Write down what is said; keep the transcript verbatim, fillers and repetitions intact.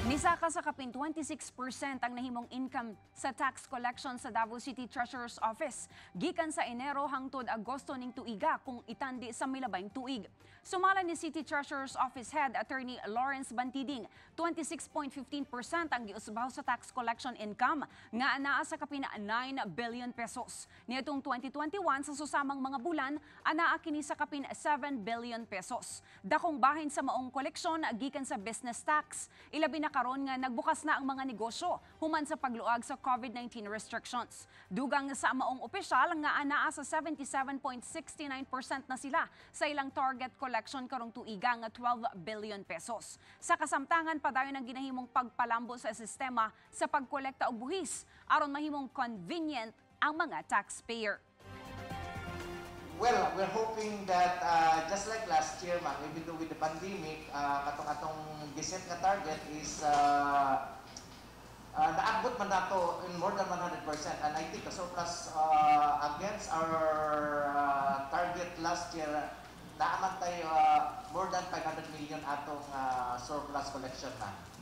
Nisaka sa kapin twenty-six percent ang nahimong income sa tax collection sa Davao City Treasurer's Office. Gikan sa Enero hangtod Agosto ning tuiga kung itandi sa milabayng tuig. Sumala ni City Treasurer's Office Head Attorney Lawrence Bantiding, twenty-six point one five percent ang giusbaw sa tax collection income nga anaa sa kapin nine billion pesos. Niadtong twenty twenty-one sa susamang mga bulan anaa kini sa kapin seven billion pesos. Dakong bahin sa maong koleksyon gikan sa business tax. Ilabi na karon nga nagbukas na ang mga negosyo human sa pagluag sa COVID nineteen restrictions. Dugang sa maong opisyal nga anaa sa seventy-seven point six nine percent na sila sa ilang target collection karong tuiga nga twelve billion pesos. Sa kasamtangan padayon ang ginahimong pagpalambo sa sistema sa pagkolekta og buhis aron mahimong convenient ang mga taxpayer. Well, we're hoping that uh, just like last year, ma'am, even though with the pandemic, uh, katong-katong giset nga target is uh, uh, naabot man nato in more than one hundred percent. And I think the surplus uh, against our uh, target last year, naaman tayo uh, more than five hundred million atong uh, surplus collection na.